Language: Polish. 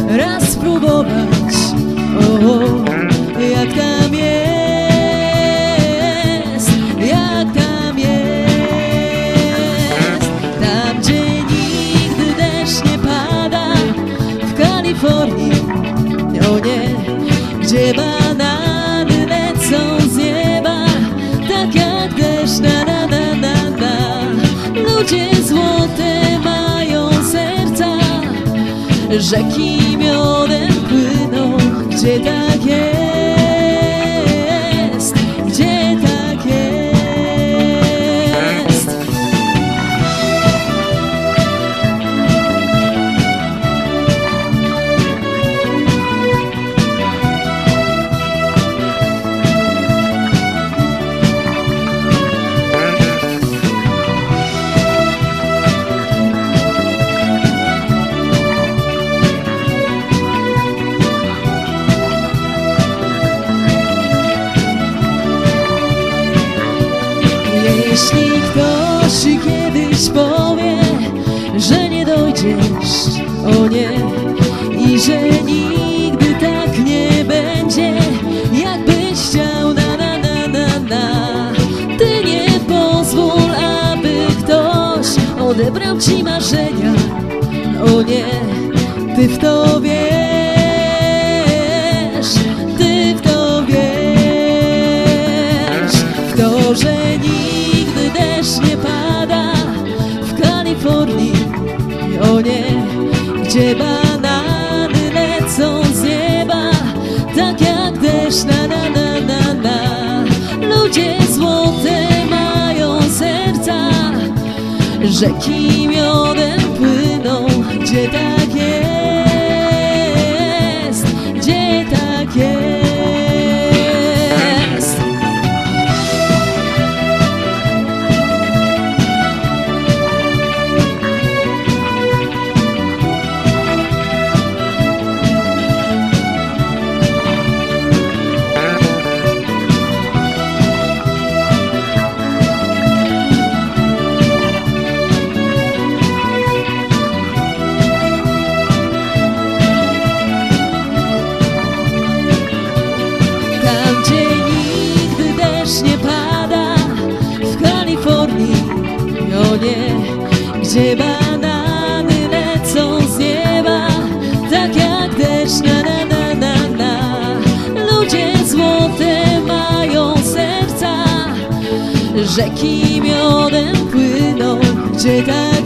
raz spróbować. O, jak tam jest, jak tam jest. Tam, gdzie nigdy deszcz nie pada, w Kalifornii, o nie, gdzie banany lecą z nieba, tak jak deszcz, na na na na na. Ludzie złote mają serca, rzeki miodem płyną. Gdzie tak jest, gdzie tak jest. Jeśli ktoś kiedyś powie, że nie dojdziesz, o nie, i że nigdy tak nie będzie, jakbyś chciał, na na na na na. Ty nie pozwól, aby ktoś odebrał ci marzenia, o nie, ty w to wiesz, ty w to wiesz, w to, że nigdy deszcz nie pada w Kalifornii, o nie, gdzie banany lecą z nieba, tak jak deszcz, na na na na na. Ludzie złote mają serca, rzeki miodem płyną. Gdzie tak jest, gdzie tak jest. Gdzie banany lecą z nieba, tak jak deszcz, na na na na na. Ludzie złote mają serca, rzeki miodem płyną. Gdzie tak